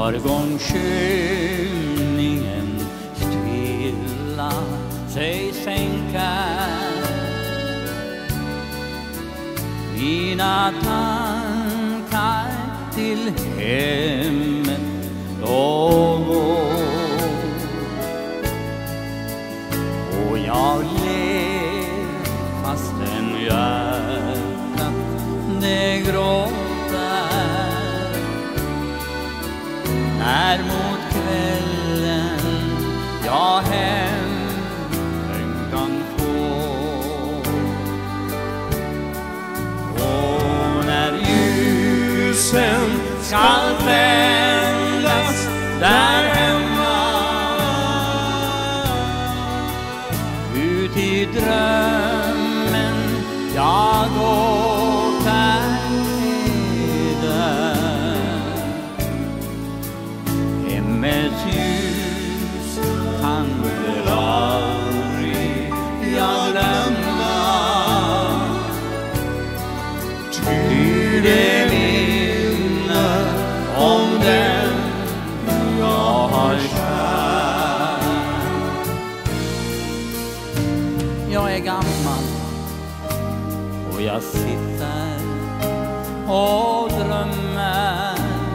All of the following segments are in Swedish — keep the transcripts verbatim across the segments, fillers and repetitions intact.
morgonkylningen stilla sig sänker. Mina tankar till hemmet då går, och jag ler fastän hjärtat det gråter. När mot kvällen jag hem kan få, och när ljusen skall tändas där hemma, ut i drömmen jag återträder. Hemmets ljus kan väl aldrig jag glömma, ty det minner om den jag har kär. Jag är gammal och jag sitter och drömmer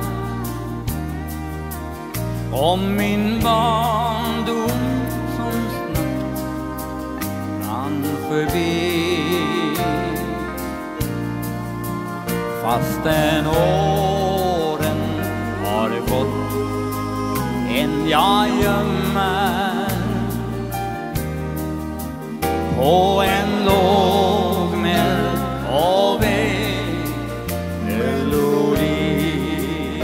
om min barndom som snabbt rann förbi. Fastän åren har gått än jag gömmer på en lågmäld och väg melodi.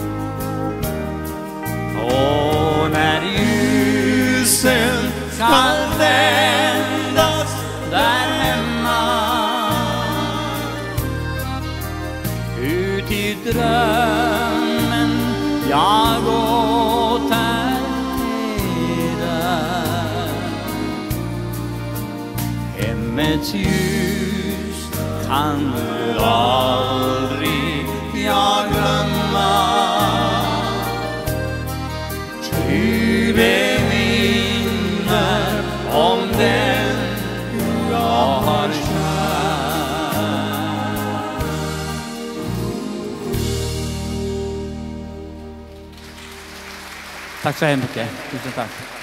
Och när ljusen skall tändas där hemma, ut i drömmen jag återträder. Hemmets ljus kan väl aldrig jag glömma, ty det minner om den jag har kär. Tack så hemskt mycket. Tusen tack.